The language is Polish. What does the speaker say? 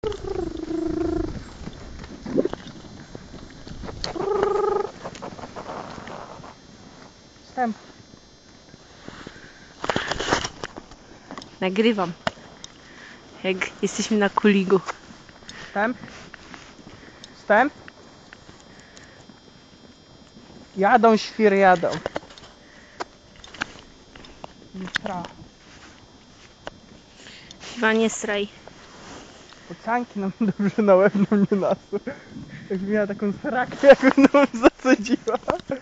Wstęp. Nagrywam. Jak jesteśmy na kuligu. Wstęp. Wstęp. Jadą świry, jadą. Tra. Iwanie straj. Ocanki nam dobrze na łeb mnie nas. Jakby miała taką srakę, jakby nam zasadziła.